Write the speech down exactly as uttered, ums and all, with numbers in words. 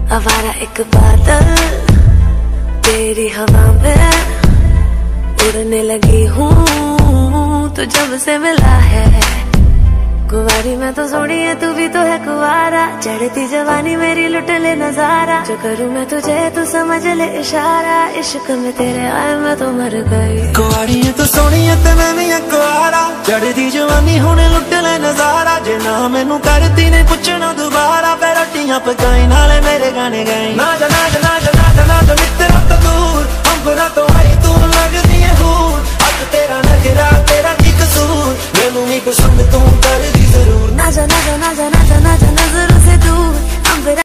आवारा एक बादल तेरी हवा में उड़ने लगी हूँ, तो जब से मिला है। कुंवारी मैं तो सोनी है, तू भी तो है कुंवारा, चढ़ती जवानी मेरी लुट ले नजारा। जो करूँ मैं तुझे तू समझ ले इशारा, इश्क में तेरे आए मैं तो मर गई। कुंवारी है तो सोनी है ते मैं भी है कुंवारा, चढ़ती जवानी होने लुट ले नजारा। जे ना मैनू करती ने पुछना दोबारा, फिर रोटियां पकाई नाले मेरे गाने गाई। ना जा ना जा ना जा ना जा ना जा मित्रा तो